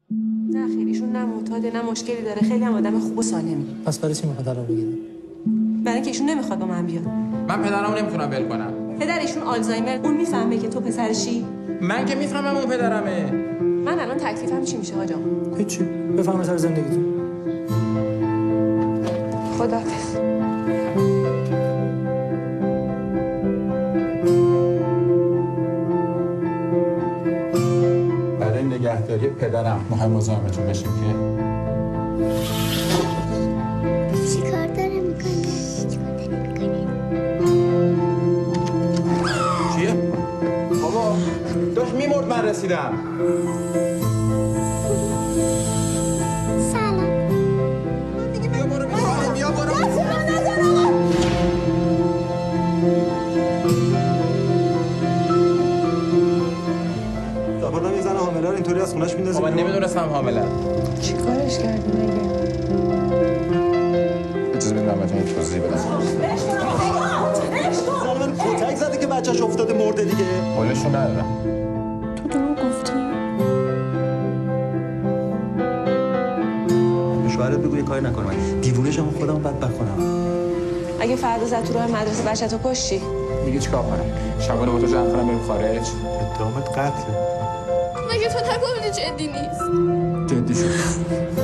نه خیلی ایشون نه معتاده نه مشکلی داره، خیلی هم آدم خوب و سالمی. پس برای چی میخواد طلاق بگیره؟ برای اینکه ایشون نمیخواد با من بیاد. من پدرمو نمیتونم ول کنم. پدر ایشون آلزایمر، اون میفهمه که تو پسرشی؟ من که میفهمم اون پدرمه. من الان تکلیفم چی میشه آقا؟ هیچی، بفهمه سر زندگیتون. خداحافظ. برای نگهداری پدرم مهم مزاحمتون بشیم که چیکار داره میکنه؟ چیه؟ بابا داشت میمرد من رسیدم. سلام. دیگه بیا برو بیا برو. حالا میزنه حامله رو اینطوری از خونش میندازه. من نمیدونستم حامله. چیکارش کردی مگه؟ اجازه بدید من بهتون توضیح بدم. زن من کتک زده که بچه‌ش افتاده مرده دیگه. حالشو ندارم. تو دروغ گفتی؟ شوهرت بگو یه کاری نکنه، من دیوونه‌شم خودم بدبخت کنم. اگه فردا زد تو راه مدرسه بچه‌تو کشتی؟ دیگه چیکار کنم؟ شبانه با تو جمع کنم بریم خارج. اتهامت قتله. مگه تو نگفتی جدی نیست؟ جدی شد.